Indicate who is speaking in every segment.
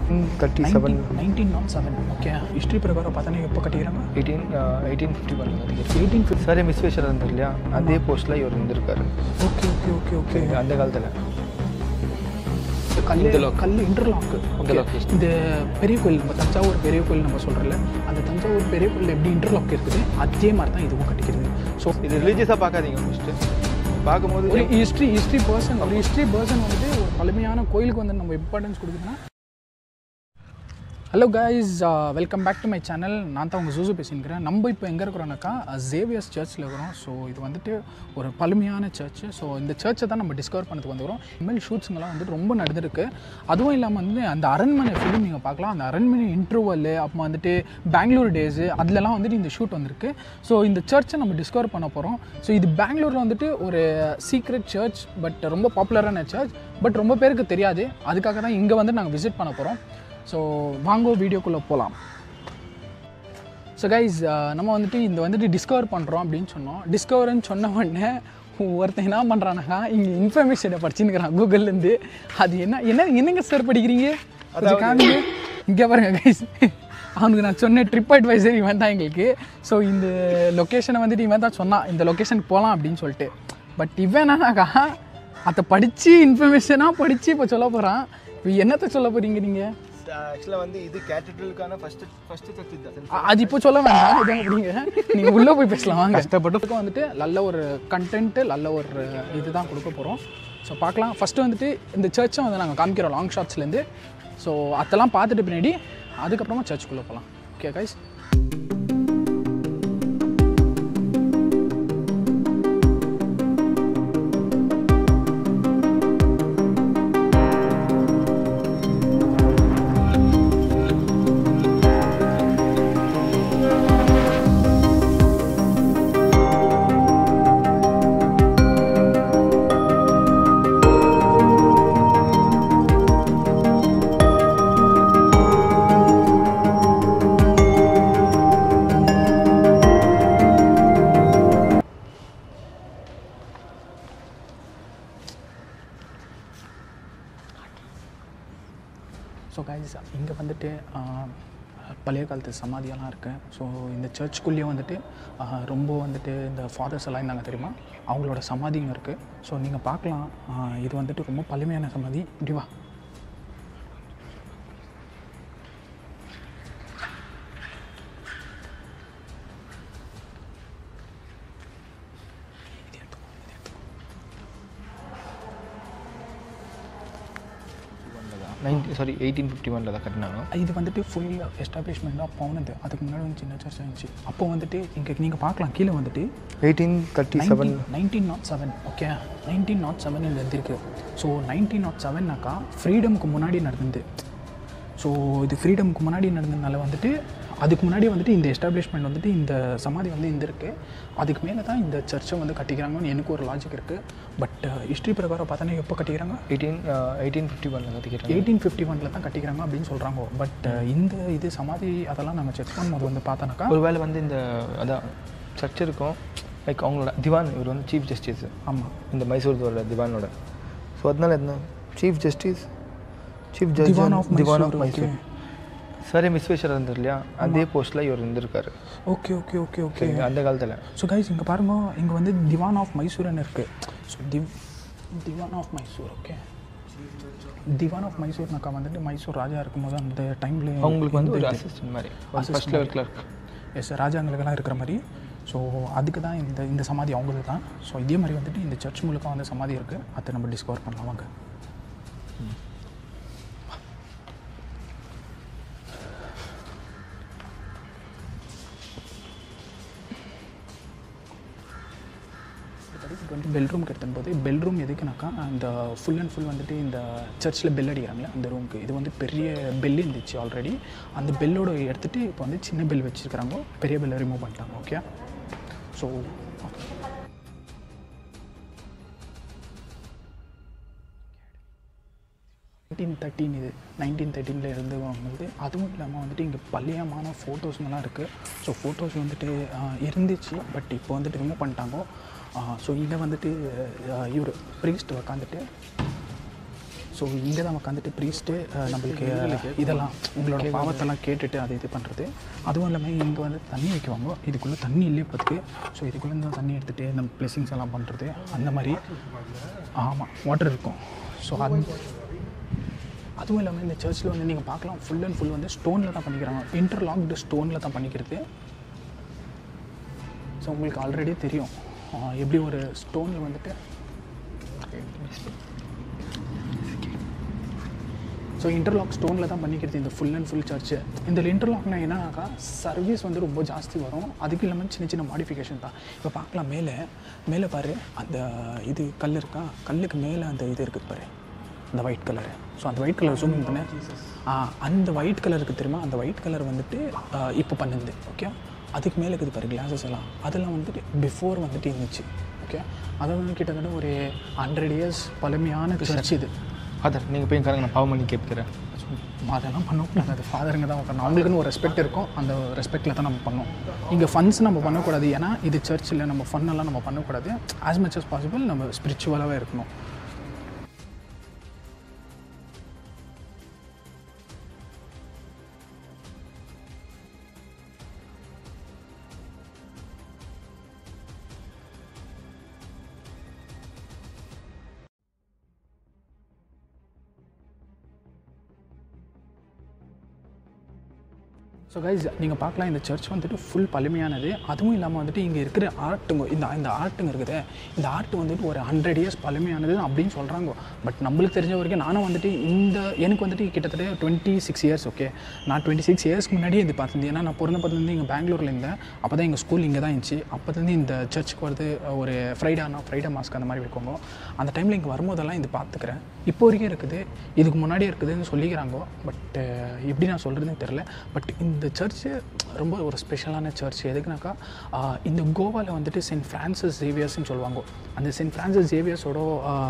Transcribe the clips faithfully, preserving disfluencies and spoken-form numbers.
Speaker 1: Thirty seven
Speaker 2: nineteen naught seven okay history பிரகாரம் பார்த்தா எப்போ கட்டிக்கிறாங்க
Speaker 1: eighteen eighteen fifty one eighteen fifty sir Visvesvaraya இருந்தார் இல்லையா அதே போஸ்ட்டில் இவர் இருந்திருக்காரு.
Speaker 2: ஓகே ஓகே ஓகே ஓகே
Speaker 1: அந்த காலத்தில்
Speaker 2: கல் கல் இன்டர்லாக்கு இந்த பெரிய கோயில் நம்ம தஞ்சாவூர் பெரிய கோயில் நம்ம சொல்கிறோம்ல அந்த தஞ்சாவூர் பெரிய கோயில் எப்படி இன்டர்லாக் இருக்குது அதே மாதிரி தான் இதுவும் கட்டிக்கிறது. ஸோ
Speaker 1: இது ரிலீஜியஸாக பார்க்காதீங்க ஃபஸ்ட்டு பார்க்கும்போது
Speaker 2: ஒரு ஹிஸ்ட்ரி ஹிஸ்ட்ரி பர்சன் ஒரு ஹிஸ்ட்ரி பர்சன் வந்துட்டு ஒரு பழமையான கோயிலுக்கு வந்து நம்ம இம்பார்ட்டன்ஸ் கொடுக்குதுன்னா. Hello guys, welcome back to my channel. நான் தான் உங்கள் ஜூசு பேசிக்கிறேன். நம்ம இப்போ எங்கே இருக்கிறோன்னாக்கா Xavier சர்ச்சில் இருக்கிறோம். ஸோ இது வந்துட்டு ஒரு பழமையான சர்ச்சு. ஸோ இந்த சர்ச்சை தான் நம்ம டிஸ்கவர் பண்ணதுக்கு வந்துக்கிறோம். இனிமேல் ஷூட்ஸுங்கெல்லாம் வந்துட்டு ரொம்ப நடந்திருக்கு. அதுவும் இல்லாமல் வந்து அந்த அரண்மனை ஃபிலிம் நீங்கள் பார்க்கலாம். அந்த அரண்மனை இன்டர்வல் அப்போ வந்துட்டு பெங்களூர் டேஸு அதிலலாம் வந்துட்டு இந்த ஷூட் வந்திருக்கு. ஸோ இந்த சர்ச்சை நம்ம டிஸ்கவர் பண்ண போகிறோம். ஸோ இது பெங்களூரில் வந்துட்டு ஒரு சீக்ரெட் சர்ச், பட் ரொம்ப பாப்புலரான சர்ச், பட் ரொம்ப பேருக்கு தெரியாது. அதுக்காக தான் இங்கே வந்து நாங்கள் விசிட் பண்ண போகிறோம். ஸோ வாங்கோ வீடியோக்குள்ளே போகலாம். ஸோ கைஸ், நம்ம வந்துட்டு இந்த வந்துட்டு டிஸ்கவர் பண்ணுறோம் அப்படின்னு சொன்னோம். டிஸ்கவர்னு சொன்ன உடனே ஒருத்தன் என்ன பண்ணுறானாக்கா இங்கே இன்ஃபர்மேஷனை படிச்சுன்னுக்கிறான் கூகுள்லேருந்து. அது என்ன என்ன என்னங்க சார் படிக்கிறீங்க அது காமிங்க இங்கே பாருங்க கைஸ். அவனுக்கு நான் சொன்ன ட்ரிப் அட்வைசர் இவன் தான் எங்களுக்கு. ஸோ இந்த லொக்கேஷனை வந்துட்டு இவன் தான் சொன்னான் இந்த லொக்கேஷனுக்கு போகலாம் அப்படின்னு சொல்லிட்டு. பட் இவன் என்னன்னாக்கா அதை படித்து இன்ஃபர்மேஷனாக படித்து இப்போ சொல்ல போகிறான். இப்போ என்னத்தை சொல்ல போகிறீங்க நீங்கள்?
Speaker 1: ஆக்சுவலாக வந்து இது கேத்தட்ரலுக்கான ஃபஸ்ட்டு ஃபஸ்ட்டு சர்ச் தான்.
Speaker 2: அது இப்போ சொல்ல வேண்டாம், இதான் அப்படிங்க நீங்கள் உள்ளே போய் பேசலாம் வாங்க. கஷ்டப்பட்டு வந்துட்டு நல்ல ஒரு கண்டென்ட்டு நல்ல ஒரு இது தான் கொடுக்க போகிறோம். ஸோ பார்க்கலாம். ஃபஸ்ட்டு வந்துட்டு இந்த சர்ச்சை வந்து நாங்கள் காமிக்கிறோம் லாங் ஷாட்ஸ்லேருந்து. ஸோ அதெல்லாம் பார்த்துட்டு பின்னாடி அதுக்கப்புறமா சர்ச்சுக்குள்ளே போகலாம். Okay guys. ஸோ கைஸ், இங்கே வந்துட்டு பழைய காலத்து சமாதியெல்லாம் இருக்குது. ஸோ இந்த சர்ச்சுக்குள்ளேயே வந்துட்டு ரொம்ப வந்துட்டு இந்த ஃபாதர்ஸ் எல்லாம் இருந்தாங்க தெரியுமா, அவங்களோட சமாதியும் இருக்குது. ஸோ நீங்கள் பார்க்கலாம். இது வந்துட்டு ரொம்ப பழமையான சமாதி. இப்படி வா.
Speaker 1: நைன்டி சாரி எயிட்டீன் ஃபிஃப்டி ஒனில் தான் கட்டினாங்க.
Speaker 2: இது வந்துட்டு ஃபுல் எஸ்டாப்ளிஷ்மெண்ட் தான் போனது. அதுக்கு முன்னாடி வந்து சின்ன சர்ச் இருந்துச்சு. அப்போ வந்துட்டு இங்கே நீங்கள் பார்க்கலாம் கீழே வந்துட்டு
Speaker 1: eighteen thirty seven
Speaker 2: nineteen naught seven okay nineteen naught seven இங்கே இருந்திருக்கு. ஸோ நைன்டீன் நாட் செவன்னாக்கா ஃப்ரீடமுக்கு முன்னாடி நடந்தது. ஸோ இது ஃப்ரீடமுக்கு முன்னாடி நடந்ததுனால வந்துட்டு அதுக்கு முன்னாடி வந்துட்டு இந்த எஸ்டாப்ளிஷ்மெண்ட் வந்துட்டு இந்த சமாதி வந்து இந்த இருக்குது. அதுக்கு மேலே தான் இந்த சர்ச்சை வந்து கட்டிக்கிறாங்கன்னு எனக்கு ஒரு லாஜிக் இருக்குது. பட் ஹிஸ்ட்ரி பிரகாரம் பார்த்தோன்னா எப்போ கட்டிக்கிறாங்க?
Speaker 1: எயிட்டீன் எயிட்டீன் ஃபிஃப்டி ஒனில் கட்டிக்கிறாங்க.
Speaker 2: எயிட்டீன் ஃபிஃப்டி ஒனில் தான் கட்டிக்கிறாங்க அப்படின்னு சொல்கிறாங்க. பட் இந்த இது சமாதி அதெல்லாம் நாங்கள் செக் பண்ணும்போது வந்து பார்த்தோன்னாக்கா
Speaker 1: ஒரு வேளை வந்து இந்த அதான் சர்ச் இருக்கும் லைக் அவங்களோட திவான் இவர் வந்து சீஃப் ஜஸ்டிஸ்.
Speaker 2: ஆமாம்,
Speaker 1: இந்த மைசூர் திவானோட. ஸோ அதனால என்ன chief justice chief judge
Speaker 2: Diwan of
Speaker 1: Diwan of Mysore sir Visvesvaraya இருந்தார் இல்லையா அதே போஸ்ட்டில் இவர் இருந்திருக்காரு.
Speaker 2: ஓகே ஓகே ஓகே ஓகே
Speaker 1: அந்த காலத்தில்.
Speaker 2: ஸோ கைஸ் இங்கே பாருங்க, இங்கே வந்து திவான் ஆஃப் மைசூர்னு இருக்குது. ஸோ திவ் Diwan of Mysore okay Diwan of மைசூர்னாக்கா வந்துட்டு மைசூர் ராஜா இருக்கும்போது அந்த டைமில்
Speaker 1: அவங்களுக்கு வந்து ஒரு அசிஸ்டன்ட் மாதிரி ஃபர்ஸ்ட் லெவல் கிளர்க்.
Speaker 2: எஸ், ராஜாங்களுக்கெல்லாம் இருக்கிற மாதிரி. ஸோ அதுக்கு தான் இந்த இந்த சமாதி அவங்களுக்கு தான். ஸோ இதே மாதிரி வந்துட்டு இந்த சர்ச் முழுக்க வந்து சமாதி இருக்குது. அதை நம்ம டிஸ்கவர் பண்ணலாம் வாங்க. வந்து பெல்ரூம்க்கு எடுத்துன்னு போது பெல்ரூம் எதுக்குனாக்கா இந்த ஃபுல் அண்ட் ஃபுல் வந்துட்டு இந்த சர்ச்சில் பெல் அடிக்கிறாங்களே அந்த ரூமுக்கு. இது வந்து பெரிய பெல் இருந்துச்சு ஆல்ரெடி. அந்த பெல்லோட எடுத்துகிட்டு இப்போ வந்து சின்ன பெல் வச்சுருக்கிறாங்க. பெரிய பெல்லை ரிமூவ் பண்ணிட்டாங்க. ஓகே. ஸோ நைன்டீன் தேர்ட்டின் இது நைன்டீன் தேர்ட்டீனில் இருந்து வாங்குது. அதுவும் இல்லாமல் வந்துட்டு இங்கே பழையமான ஃபோட்டோஸுங்கெல்லாம் இருக்குது. ஸோ ஃபோட்டோஸ் வந்துட்டு இருந்துச்சு, பட் இப்போ வந்துட்டு ரிமூவ் பண்ணிட்டாங்க. ஸோ இங்கே வந்துட்டு இவர் ப்ரீஸ்ட் உக்காந்துட்டு ஸோ இங்கே தான் உட்காந்துட்டு ப்ரீஸ்ட்டு நம்மளுக்கு இதெல்லாம் உங்களோட பாவத்தெல்லாம் கேட்டுட்டு அதை இது பண்ணுறது. அதுவும் இல்லாமல் இங்கே வந்து தண்ணி வைக்குவாங்க, இதுக்குள்ளே தண்ணி இல்லையே பார்த்துக்கு. ஸோ இதுக்குள்ளே இந்த தண்ணி எடுத்துகிட்டு இந்த பிளெஸிங்ஸ் எல்லாம் பண்ணுறது அந்த மாதிரி. ஆமாம், வாட்டர் இருக்கும். ஸோ அது அதுவும் இல்லாமல் இந்த சர்ச்சில் வந்து நீங்கள் பார்க்கலாம், ஃபுல் அண்ட் ஃபுல் வந்து ஸ்டோனில் தான் பண்ணிக்கிறாங்க. இன்டர்லாக்டு ஸ்டோனில் தான் பண்ணிக்கிறது. ஸோ உங்களுக்கு ஆல்ரெடி தெரியும் எப்படி ஒரு ஸ்டோனில் வந்துட்டு. ஸோ இன்டர்லாக் ஸ்டோனில் தான் பண்ணிக்கிறது இந்த ஃபுல் அண்ட் ஃபுல் சர்ச்சு. இந்த இன்டர்லாக்னா என்னன்னாக்கா சர்வீஸ் வந்து ரொம்ப ஜாஸ்தி வரும். அதுக்கு இல்லாமல் சின்ன சின்ன மாடிஃபிகேஷன் தான். இப்போ பார்க்கலாம், மேலே மேலே பாரு, அந்த இது கல் இருக்கா, கல்லுக்கு மேலே அந்த இது இருக்குது பாரு, அந்த ஒயிட் கலரு. ஸோ அந்த ஒயிட் கலர் ஜூம் பண்ண அந்த ஒயிட் கலருக்கு தெரியுமா, அந்த ஒயிட் கலர் வந்துட்டு இப்போ பண்ணுது. ஓகே, அதுக்கு மேலே இருக்குது பாரு கிளாஸஸ் எல்லாம், அதெல்லாம் வந்துட்டு பிஃபோர் வந்துட்டு இருந்துச்சு. ஓகே, அதை வந்து கிட்டத்தட்ட ஒரு ஹண்ட்ரட் இயர்ஸ் பழமையான சர்ச் இது.
Speaker 1: ஃபாதர் நீங்கள் போய் காரங்க, நான் பாவம் பண்ணி கேட்குறேன்.
Speaker 2: அதெல்லாம் பண்ணக்கூடாது, அது ஃபாதருங்க தான் உட்காரணும். அவங்களுக்குன்னு ஒரு ரெஸ்பெக்ட் இருக்கும், அந்த ரெஸ்பெக்டில் தான் நம்ம பண்ணோம். இங்கே ஃபன்ஸ் நம்ம பண்ணக்கூடாது, ஏன்னா இது சர்ச்சில் நம்ம ஃபன்னெல்லாம் நம்ம பண்ணக்கூடாது. ஆஸ் மச் அஸ் பாசிபிள் நம்ம ஸ்பிரிச்சுவலாகவே இருக்கணும். ஸோ கைஸ், நீங்கள் பார்க்கலாம், இந்த சர்ச் வந்துட்டு ஃபுல் பழமையானது. அதுவும் இல்லாமல் வந்துட்டு இங்கே இருக்கிற ஆர்ட்டுங்க, இந்த இந்த ஆர்ட்டுங்க இருக்குது, இந்த ஆர்ட் வந்துட்டு ஒரு ஹண்ட்ரட் இயர்ஸ் பழமையானது அப்படின்னு சொல்கிறாங்க. பட் நம்மளுக்கு தெரிஞ்ச வரைக்கும் நானும் வந்துட்டு இந்த எனக்கு வந்துட்டு கிட்டத்தட்ட டுவெண்ட்டி சிக்ஸ் இயர்ஸ் ஓகே நான் டுவெண்ட்டி சிக்ஸ் இயர்ஸ்க்கு முன்னாடியே இது பார்த்துருந்தேன். ஏன்னா நான் பிறந்த பார்த்துலேருந்து இங்கே பெங்களூரில் இருந்தேன். அப்போ தான் எங்கள் ஸ்கூல் இங்கே தான் இருந்துச்சு. அப்போலேருந்து இந்த சர்ச்சுக்கு வருது, ஒரு ஃப்ரைடானா ஃப்ரைடே மாஸ்க் அந்த மாதிரி வைக்கோங்க. அந்த டைமில் இங்கே வரும்போதெல்லாம் இது பார்த்துக்கிறேன். இப்போ வரைக்கும் இருக்குது, இதுக்கு முன்னாடியே இருக்குதுன்னு சொல்லிக்கிறாங்க. பட் எப்படி நான் சொல்கிறதுன்னு தெரில. பட் இந்த சர்ச்சு ரொம்ப ஒரு ஸ்பெஷலான சர்ச். எதுக்குனாக்கா, இந்த கோவாவில் வந்துட்டு சென்ட் ஃப்ரான்சிஸ் ஜேவியர்ஸ்ன்னு சொல்லுவாங்க. அந்த சென்ட் ஃப்ரான்சிஸ் ஜேவியர்ஸோட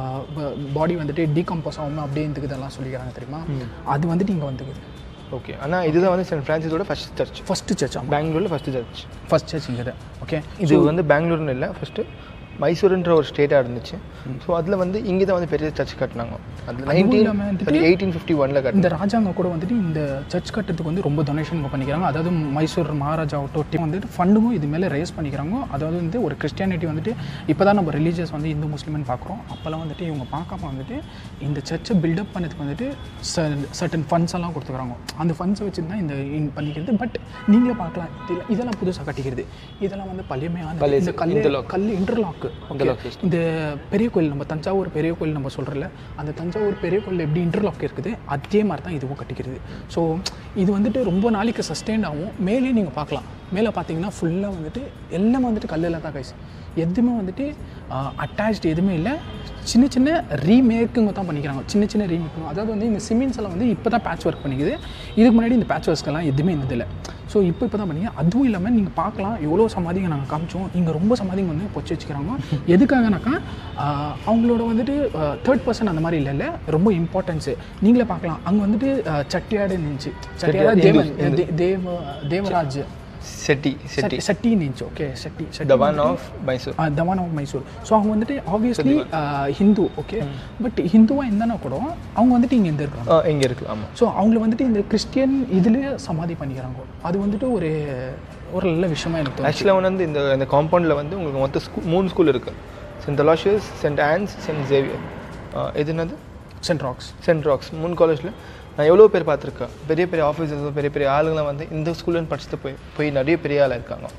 Speaker 2: பாடி வந்துட்டு டீகம்போஸ் ஆகாமல் அப்படியே இருந்துக்குதெல்லாம் சொல்லிக்கிறாங்க தெரியுமா. அது வந்துட்டு இங்கே வந்துக்குது.
Speaker 1: ஓகே, ஆனால் இதுதான் வந்து சென்ட் ஃப்ரான்சிஸோட ஃபஸ்ட் சர்ச்.
Speaker 2: ஃபஸ்ட்டு சர்ச்
Speaker 1: பெங்களூரில் ஃபஸ்ட்டு சர்ச்.
Speaker 2: ஃபஸ்ட் சர்ச் இங்கே தான். ஓகே,
Speaker 1: இது வந்து பெங்களூர்னு இல்லை, ஃபஸ்ட்டு மைசூருன்ற ஒரு ஸ்டேட்டாக இருந்துச்சு. ஸோ அதில் வந்து இங்கே தான் வந்து பெரிய சர்ச் கட்டினாங்க. அதில் நைன்டீன் எயிட்டீன் ஃபிஃப்டி ஒனில் கட்டி
Speaker 2: இந்த ராஜாங்க கூட வந்துட்டு இந்த சர்ச் கட்டுறதுக்கு வந்து ரொம்ப டொனேஷன் பண்ணிக்கிறாங்க. அதாவது மைசூர் மகாராஜா டோட்டி வந்துட்டு ஃபண்டுமும் இது மேலே ரேஸ் பண்ணிக்கிறாங்க. அதாவது வந்து ஒரு கிறிஸ்டியானிட்டி வந்துட்டு இப்போ தான் நம்ம ரிலீஜியஸ் வந்து இந்து முஸ்லீம்னு பார்க்குறோம். அப்போல்லாம் வந்துட்டு இவங்க பார்க்காம வந்துட்டு இந்த சர்ச்சை பில்டப் பண்ணதுக்கு வந்துட்டு சர்டன் ஃபண்ட்ஸ் எல்லாம் கொடுத்துக்கிறாங்க. அந்த ஃபண்ட்ஸை வச்சு தான் இந்த பண்ணிக்கிறது. பட் நீங்களே பார்க்கலாம், இதில் இதெல்லாம் புதுசாக கட்டிக்கிறது, இதெல்லாம் வந்து பழமையான இந்த கல் கல் இன்டர்லாக். இந்த பெரிய கோயில், நம்ம தஞ்சாவூர் பெரிய கோயில் நம்ம சொல்கிறல, அந்த தஞ்சாவூர் பெரிய கோயில் எப்படி இன்டர்லாக் இருக்குது அதே மாதிரி தான் இதுவும் கட்டிக்கிறது. ஸோ இது வந்துட்டு ரொம்ப நாளைக்கு சஸ்டெயின் ஆகும். மேலே நீங்கள் பார்க்கலாம், மேலே பார்த்தீங்கன்னா ஃபுல்லாக வந்துட்டு எல்லாமே வந்துட்டு கல்லில் தான் கைஸ். எதுவுமே வந்துட்டு அட்டாச்டு எதுவுமே இல்லை. சின்ன சின்ன ரீமேக்குங்க தான் பண்ணிக்கிறாங்க, சின்ன சின்ன ரீமேக்குங்க. அதாவது வந்து இந்த சிமெண்ட்ஸ் எல்லாம் வந்து இப்போ தான் பேட்ச் ஒர்க் பண்ணிக்குது. இதுக்கு முன்னாடி இந்த பேட்ச் ஒர்க்ஸ்க்கெல்லாம் எதுவுமே இருந்ததில்லை. ஸோ இப்போ இப்போ தான் பண்ணிங்க. அதுவும் இல்லாமல் நீங்கள் பார்க்கலாம், எவ்வளோ சமாதிங்க நாங்கள் காமிச்சோம். இங்கே ரொம்ப சமாதிங்க வந்து பொச்சு வச்சுக்கிறாங்க. எதுக்காகனாக்கா, அவங்களோட வந்துட்டு தேர்ட் பர்சன் அந்த மாதிரி இல்லை இல்லை ரொம்ப இம்பார்ட்டன்ஸு. நீங்களே பார்க்கலாம், அங்கே வந்துட்டு சட்டியாடு இருந்துச்சு. சட்டியாடு தேவன் தேவ தேவராஜ்
Speaker 1: செட்டி செட்டி
Speaker 2: செட்டி இருந்துச்சு. Okay, Chetty Chetty
Speaker 1: Dewan of Mysore
Speaker 2: Dewan of Mysore. So அவங்க வந்துட்டு ஆப்வியஸ்லி ஹிந்து. ஓகே, பட் ஹிந்துவாக இருந்தானா கூட அவங்க வந்துட்டு இங்கே இருந்து இருக்காங்க,
Speaker 1: இங்கே இருக்குது. ஆமாம்.
Speaker 2: ஸோ அவங்கள வந்துட்டு இந்த கிறிஸ்டியன் இதுலேயே சமாதி பண்ணிக்கிறாங்க. அது வந்துட்டு ஒரு ஒரு நல்ல விஷயமா எனக்கு
Speaker 1: ஆக்சுவலாக வந்து இந்த இந்த காம்பவுண்டில் வந்து உங்களுக்கு மொத்தம் ஸ்கூ மூணு ஸ்கூல் இருக்குது. Saint Aloysius, saint Ann's, saint Xavier. எது என்னது?
Speaker 2: Send rocks.
Speaker 1: சென்ட் ராக்ஸ் மூணு காலேஜில் நான் எவ்வளோ பேர் பார்த்துருக்கேன். பெரிய பெரிய ஆஃபீஸர்ஸ், பெரிய பெரிய ஆளுங்களாம் வந்து இந்த ஸ்கூல்லேருந்து படிச்சுட்டு போய் போய் நிறைய பெரிய ஆளாக இருக்காங்க.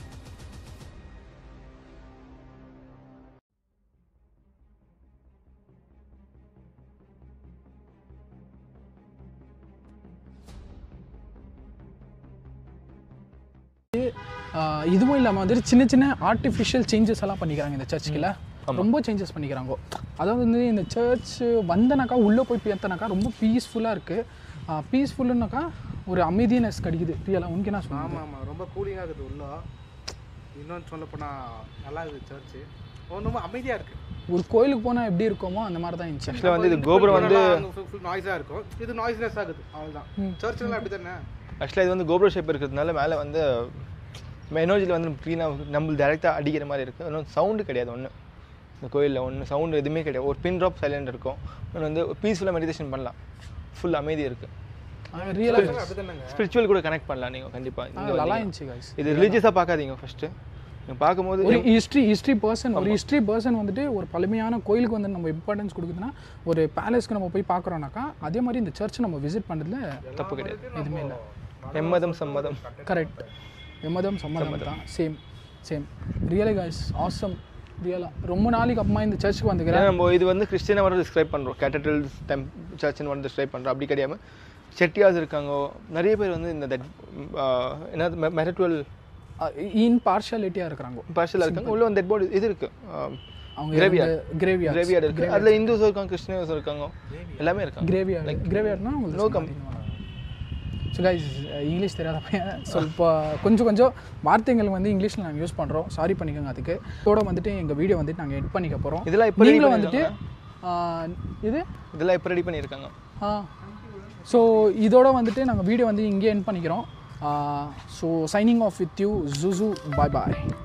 Speaker 2: இதுவும் இல்லாமல் வந்துட்டு சின்ன சின்ன ஆர்டிஃபிஷியல் சேஞ்சஸ் எல்லாம் பண்ணிக்கிறாங்க இந்த சர்ச்சுக்குள்ள. ரொம்ப சேஞ்சஸ் பண்ணிக்கிறாங்க. அதாவது வந்து இந்த சர்ச் வந்தனாக்கா உள்ளே போய் பார்த்தனாக்கா ரொம்ப பீஸ்ஃபுல்லாக இருக்குது. பீஸ்ஃபுல்லுனாக்கா ஒரு அமைதியனஸ் கிடைக்குது ரியலாக. உனக்கு என்ன சொல்லுங்கள்?
Speaker 3: ஆமாம் ஆமாம், ரொம்ப கூலிங்காக இருக்குது உள்ள. இன்னொன்று சொல்லப்போனால் நல்லா இருக்குது சர்ச்சு, ரொம்ப அமைதியாக இருக்குது.
Speaker 2: ஒரு கோயிலுக்கு போனால் எப்படி இருக்குமோ அந்த மாதிரி தான் இருந்துச்சு.
Speaker 1: ஆக்சுவலாக வந்து இது கோபுரம் வந்து
Speaker 3: ஃபுல் நாய்ஸாக இருக்கும், இது நாய்ஸ்லெஸ் ஆகுது, அவ்வளோதான். சர்ச்செல்லாம் அப்படி தானே.
Speaker 1: ஆக்சுவலாக இது வந்து கோபுர ஷேப் இருக்கிறதுனால மேலே வந்து எனர்ஜியில் வந்து க்ளீனாக நம்மளுக்கு டேரெக்டாக அடிக்கிற மாதிரி இருக்குது. ஒன்றும் சவுண்டு கிடையாது. ஒன்று இந்த கோயிலில் ஒன்று சவுண்டு எதுவுமே கிடையாது. ஒரு பின் ட்ராப் சைலண்ட் இருக்கும். ஒன்று வந்து பீஸ்ஃபுல்லாக மெடிடேஷன் பண்ணலாம். ஃபுல் அமைதி இருக்குது. ஸ்பிரிச்சுவல் கூட கனெக்ட் பண்ணலாம் நீங்கள் கண்டிப்பாக.
Speaker 2: நல்லா இருந்துச்சு guys.
Speaker 1: இது ரிலீஜியஸாக பார்க்காதீங்க ஃபஸ்ட்டு. நீங்கள் பார்க்கும்போது
Speaker 2: ஒரு ஹிஸ்ட்ரி ஹிஸ்ட்ரி பர்சன் ஒரு ஹிஸ்ட்ரி பர்சன் வந்துட்டு ஒரு பழமையான கோயிலுக்கு வந்து நம்ம இம்பார்ட்டன்ஸ் கொடுக்குதுன்னா ஒரு பேலஸ்க்கு நம்ம போய் பார்க்குறோம்னாக்கா அதே மாதிரி இந்த சர்ச் நம்ம விசிட் பண்ணுறதுல
Speaker 1: தப்பு கிடையாது.
Speaker 2: எதுவுமே இல்லை.
Speaker 1: எம்மதம் சம்மதம்.
Speaker 2: கரெக்ட். எம்மதம் சம்மதம் தான். Same same really guys awesome. ரியலாக ரொம்ப நாளைக்கு அப்புறமா இந்த சர்ச்சுக்கு வந்துக்கிறேன்.
Speaker 1: நம்ம இது வந்து கிறிஸ்டியனை வர டிஸ்கிரைப் பண்ணுறோம். கேத்தட்ரல் டெம் சர்ச்சுன்னு வந்து டிஸ்கிரைப் பண்ணுறோம். அப்படி கிடையாமல் செட்டியாஸ் இருக்காங்க. நிறைய பேர் வந்து இந்த தட் என்ன மெரிட்டுவல்
Speaker 2: இன்பார்ஷியாலிட்டியாக இருக்கிறாங்க.
Speaker 1: பார்ஷியலாக இருக்காங்க. உள்ள வந்து டெட் பாடி இது இருக்குது.
Speaker 2: அவங்க
Speaker 1: கிரேவியார்ட்
Speaker 2: கிரேவியார்ட்
Speaker 1: கிரேவியார்ட் இருக்குது. அதில் இந்துஸும் இருக்காங்க, கிறிஸ்டியன்ஸும் இருக்காங்க, எல்லாமே இருக்காங்க.
Speaker 2: கிரேவியார்ட் கிரேவியார்ட்னா உங்களுக்கு
Speaker 1: நோ கம்.
Speaker 2: ஸோ கைஸ் இங்கிலீஷ் தெரியாத பையன். ஸோ இப்போ கொஞ்சம் கொஞ்சம் வார்த்தைகள் வந்து இங்கிலீஷில் நாங்கள் யூஸ் பண்ணுறோம். சாரி பண்ணிக்கோங்க அதுக்கு. இதோட வந்துட்டு எங்கள் வீடியோ வந்துட்டு நாங்கள் எட் பண்ணிக்க போகிறோம்.
Speaker 1: இதெல்லாம் இப்போ
Speaker 2: நீங்களும் வந்துட்டு இது
Speaker 1: இதெல்லாம் இப்போ ரெடி பண்ணியிருக்காங்க.
Speaker 2: ஆ ஸோ இதோட வந்துட்டு நாங்கள் வீடியோ வந்து இங்கே எண்ட் பண்ணிக்கிறோம். So signing off with you ஜூசு. பாய் பாய்.